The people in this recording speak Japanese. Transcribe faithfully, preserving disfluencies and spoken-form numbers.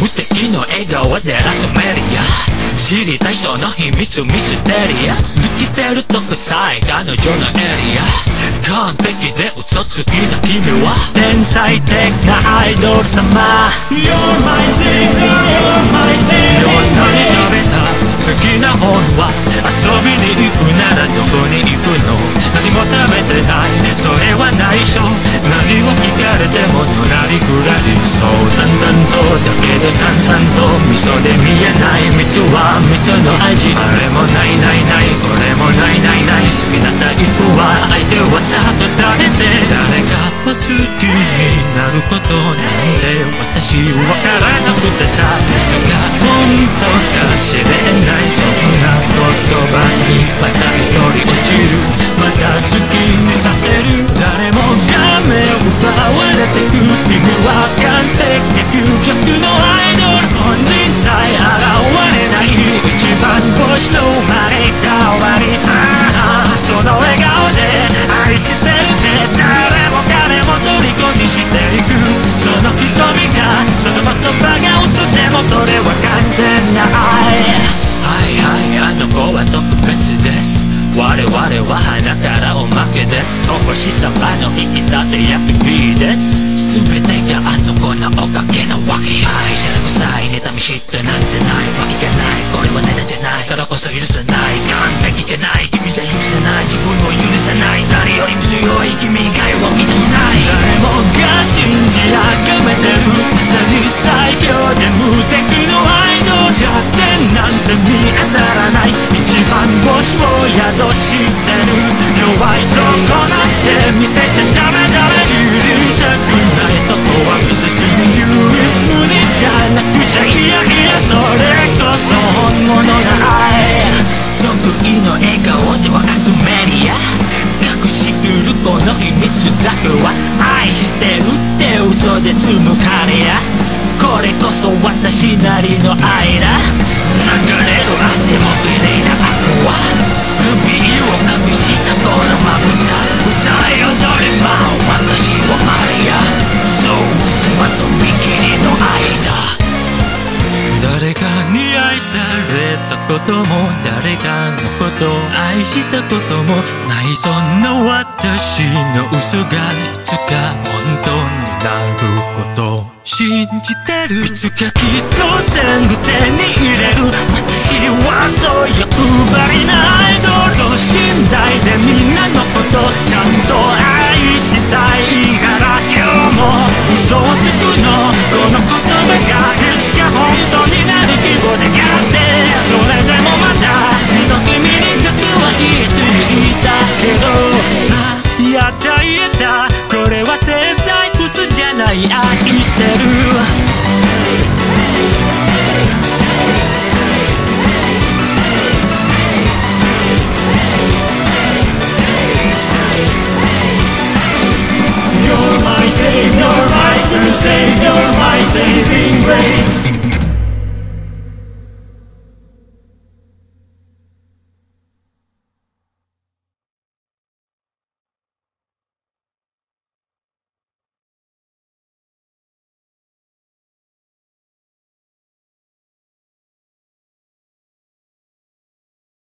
無敵の笑顔でラスメリア知りたいその秘密ミステリアス抜けてるとこさえ彼女のエリア完璧で嘘つきな君は天才的なアイドル様 You're my singer, you're my singer 夜に食べた好きな本は遊びに行くならどこに行くの何も食べてないそれは内緒何を聞かれてものらりくらりそう淡々とだけどさんさんと味噌で見えない蜜は蜜の味あれもないないないこれもないないない好きなタイプは相手はさっと食べて誰かを好きになることなんて私わからなくてさですが本当か知れないそんな言葉にまた一人落ちるまた好きにさせる誰もが目を奪われてく君は完璧究極のアイドル本人さえ現れない一番星の生まれ変わりああその笑顔で愛してるって誰も彼も虜にしていくその瞳がその言葉が嘘でもそれは完全な愛はいはいあの子は特別です我々は花からおまけですお星様の引き立て役 B です全てがあの子のおかげなわけ愛じゃなくさい妬み嫉妬なんてないわけがないこれはネタじゃないからこそ許さない完璧じゃない君じゃ許せない自分を許さない誰よりも強い君以外は認めない誰もが信じ崇めてるまさに最強で無敵のアイドル弱点なんて見当たらない一番星を宿してる弱いとこなんて見せちゃダメだ知りたくないとこは見せすぎ唯一無二じゃなくちゃいやいやそれこそ本物な愛得意の笑顔で沸かすメディア隠しくるこの秘密だけは愛してるって嘘で積む彼やこれこそ私なりの愛だ流れる汗も綺麗なアクアルビーを隠したこのまぶた歌い踊りまう私はマリアそう妻と見切りの愛だ誰かに愛されたことも誰かのことを愛したこともないそんな私の嘘がいつか本当になることを信じてるいつかきっと全部手に入れる私はそう欲張りなアイドル信頼でみんなのことちゃんと愛したいから今日も嘘をつくのこの言葉がいつか本当になる希望でやってそれでもまた二度君にだけは言い過ぎたけどあやった言えたこれは絶対嘘じゃない愛してる